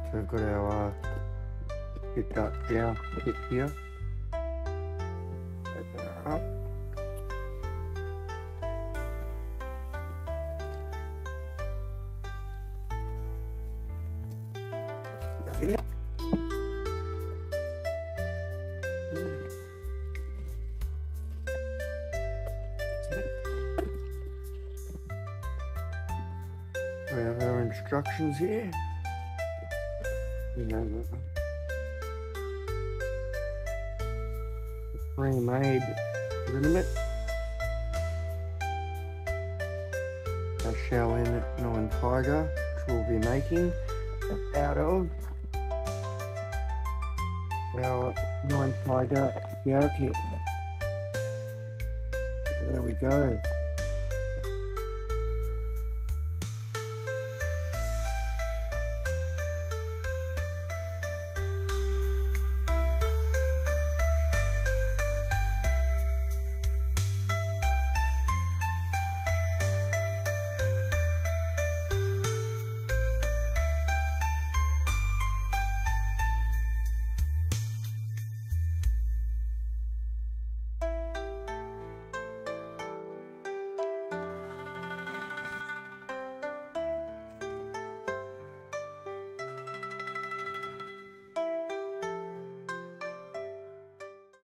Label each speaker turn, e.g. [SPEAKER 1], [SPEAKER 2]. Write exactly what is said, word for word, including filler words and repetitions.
[SPEAKER 1] So we've got our uh, Dit Da Jow kit here. Open her up. We have our instructions here. You know, the pre-made liniment. Our Shaolin nine Tiger, which we'll be making out of our nine Tiger Yarrow kit. There we go.